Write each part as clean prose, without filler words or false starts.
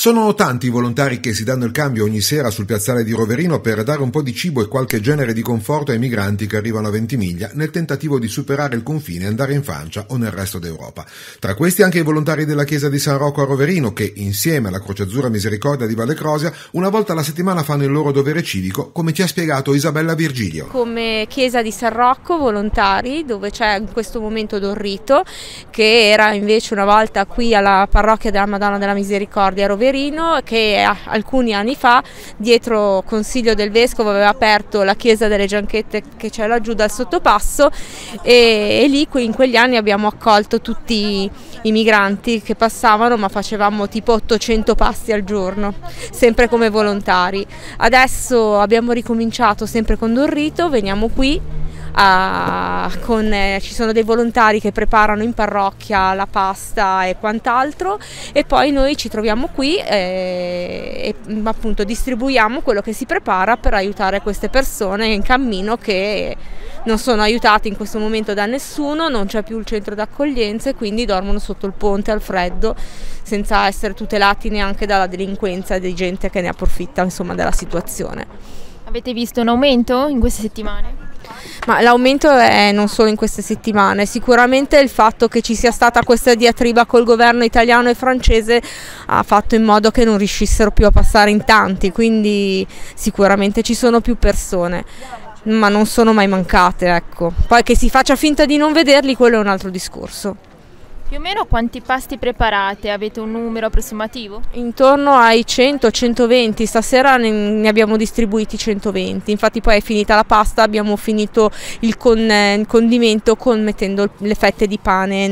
Sono tanti i volontari che si danno il cambio ogni sera sul piazzale di Roverino per dare un po' di cibo e qualche genere di conforto ai migranti che arrivano a Ventimiglia nel tentativo di superare il confine e andare in Francia o nel resto d'Europa. Tra questi anche i volontari della chiesa di San Rocco a Roverino che, insieme alla Croce Azzurra Misericordia di Valle Crosia, una volta alla settimana fanno il loro dovere civico, come ci ha spiegato Isabella Virgilio. Come chiesa di San Rocco, volontari, dove c'è in questo momento Don Rito, che era invece una volta qui alla parrocchia della Madonna della Misericordia a Roverino, che alcuni anni fa, dietro consiglio del vescovo, aveva aperto la chiesa delle Gianchette che c'è laggiù dal sottopasso, e lì in quegli anni abbiamo accolto tutti i migranti che passavano, ma facevamo tipo 800 pasti al giorno, sempre come volontari. Adesso abbiamo ricominciato sempre con Don Rito, veniamo qui. Ci sono dei volontari che preparano in parrocchia la pasta e quant'altro, e poi noi ci troviamo qui e appunto distribuiamo quello che si prepara per aiutare queste persone in cammino che non sono aiutate in questo momento da nessuno, non c'è più il centro d'accoglienza e quindi dormono sotto il ponte al freddo senza essere tutelati neanche dalla delinquenza e di gente che ne approfitta, insomma, della situazione. Avete visto un aumento in queste settimane? Ma l'aumento è non solo in queste settimane, sicuramente il fatto che ci sia stata questa diatriba col governo italiano e francese ha fatto in modo che non riuscissero più a passare in tanti, quindi sicuramente ci sono più persone, ma non sono mai mancate, ecco. Poi che si faccia finta di non vederli, quello è un altro discorso. Più o meno quanti pasti preparate? Avete un numero approssimativo? Intorno ai 100-120, stasera ne abbiamo distribuiti 120, infatti poi è finita la pasta, abbiamo finito il condimento mettendo le fette di pane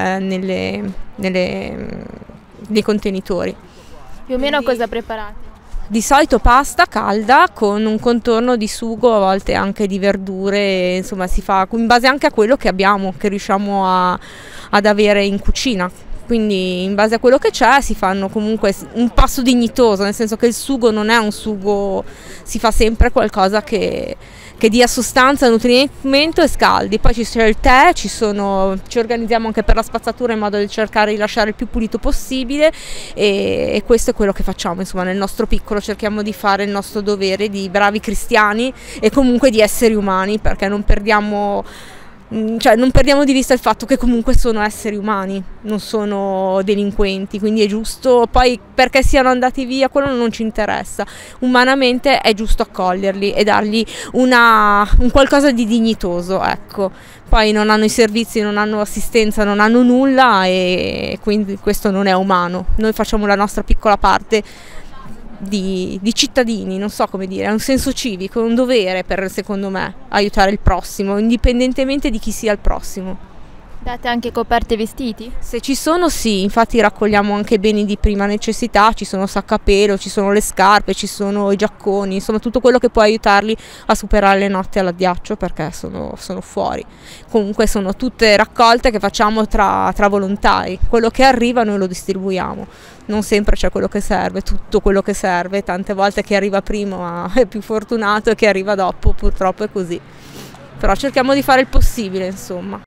nei contenitori. Più o meno cosa preparate? Di solito pasta calda con un contorno di sugo, a volte anche di verdure, insomma si fa in base anche a quello che abbiamo, che riusciamo ad avere in cucina. Quindi in base a quello che c'è si fanno comunque un pasto dignitoso, nel senso che il sugo non è un sugo, si fa sempre qualcosa che dia sostanza, nutrimento e scaldi. Poi c'è il tè, ci organizziamo anche per la spazzatura in modo di cercare di lasciare il più pulito possibile, e questo è quello che facciamo, insomma, nel nostro piccolo cerchiamo di fare il nostro dovere di bravi cristiani e comunque di esseri umani, perché non perdiamo di vista il fatto che comunque sono esseri umani, non sono delinquenti, quindi è giusto, poi perché siano andati via quello non ci interessa, umanamente è giusto accoglierli e dargli un qualcosa di dignitoso, ecco. Poi non hanno i servizi, non hanno assistenza, non hanno nulla, e quindi questo non è umano. Noi facciamo la nostra piccola parte di cittadini, non so come dire, è un senso civico, è un dovere secondo me, aiutare il prossimo, indipendentemente di chi sia il prossimo. Date anche coperte e vestiti? Se ci sono, sì, infatti raccogliamo anche beni di prima necessità, ci sono sacca a pelo, ci sono le scarpe, ci sono i giacconi, insomma tutto quello che può aiutarli a superare le notti all'addiaccio, perché sono fuori. Comunque sono tutte raccolte che facciamo tra volontari, quello che arriva noi lo distribuiamo, non sempre c'è quello che serve, tutto quello che serve, tante volte chi arriva prima è più fortunato e chi arriva dopo purtroppo è così, però cerchiamo di fare il possibile, insomma.